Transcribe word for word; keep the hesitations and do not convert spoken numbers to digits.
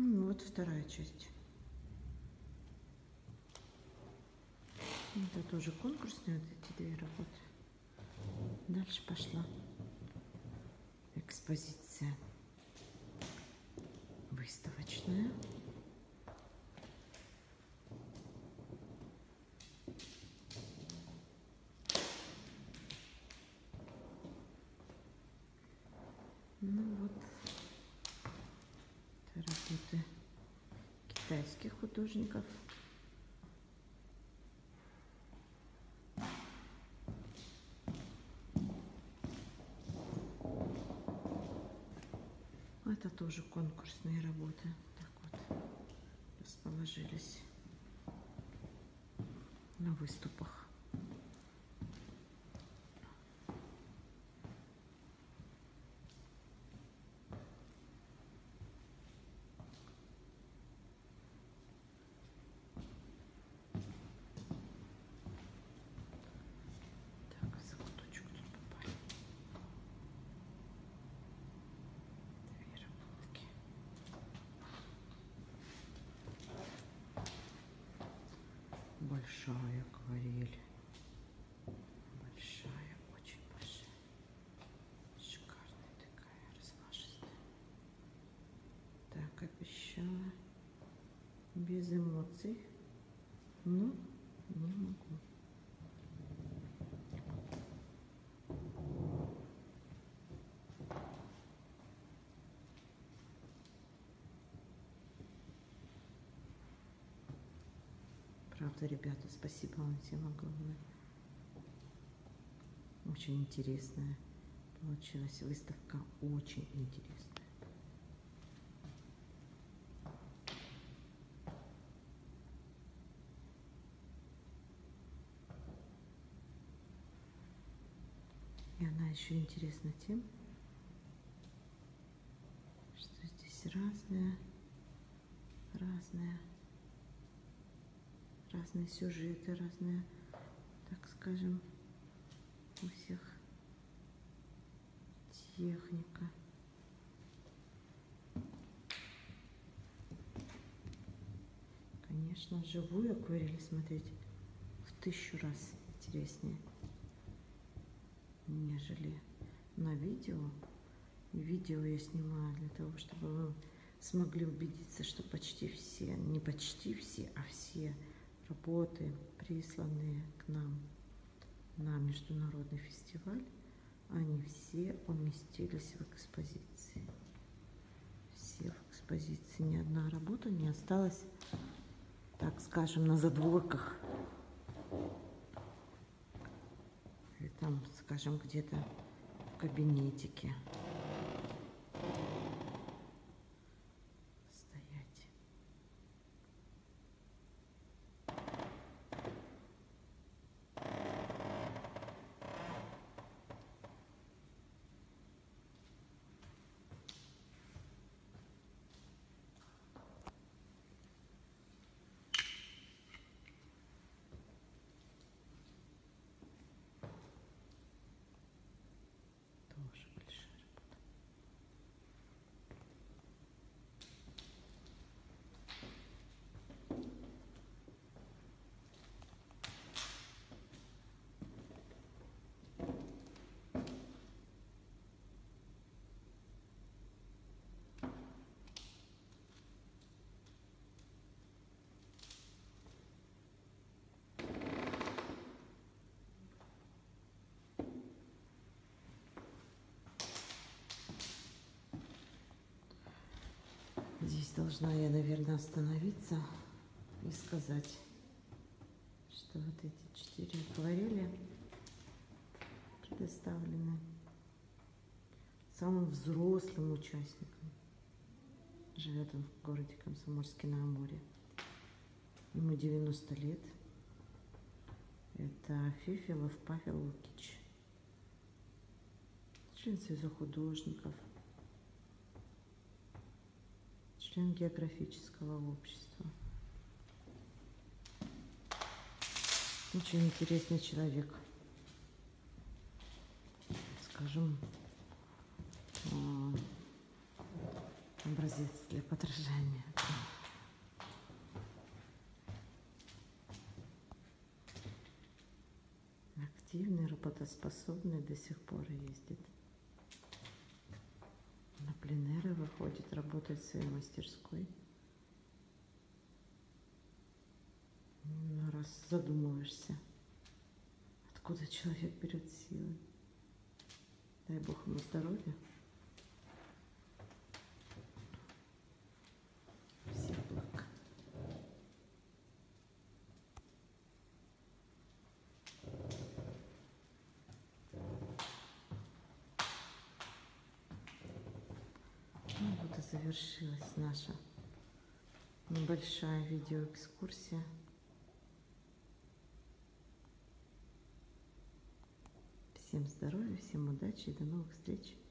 Ну, вот вторая часть. Это тоже конкурсные вот эти две работы. Дальше пошла экспозиция выставочная. Ну вот, это работы китайских художников. Это тоже конкурсные работы. Так вот расположились на выступах. Так, в закуточек тут попали. Две работки. Большая акварель. Большая, очень большая. Шикарная такая, размашистая. Так, обещала. Без эмоций. Ну, не могу. Правда, ребята, спасибо вам всем огромное. Очень интересная получилась выставка, очень интересная. И она еще интересна тем, что здесь разные, разные, разные сюжеты, разные, так скажем, у всех техника. Конечно, живую акварель смотреть в тысячу раз интереснее, нежели на видео. Видео я снимаю для того, чтобы вы смогли убедиться, что почти все, не почти все, а все работы, присланные к нам на международный фестиваль, они все уместились в экспозиции. Все в экспозиции. Ни одна работа не осталась, так скажем, на задворках. И там, скажем, где-то в кабинетике стоять. Тоже большая работа. Здесь должна я, наверное, остановиться и сказать, что вот эти четыре акварели предоставлены самым взрослым участникам. Живет он в городе Комсомольске-на-Амуре. Ему девяносто лет. Это Фефелов Павел Лукич, член Союза художников, член географического общества. Очень интересный человек, скажем, образец для подражания. Активный, работоспособный, до сих пор ездит. На пленеры выходит, работает в своей мастерской. Ну, раз задумываешься, откуда человек берет силы. Дай Бог ему здоровья. Всех благ. Ну вот и завершилась наша небольшая видеоэкскурсия. Всем здоровья, всем удачи и до новых встреч!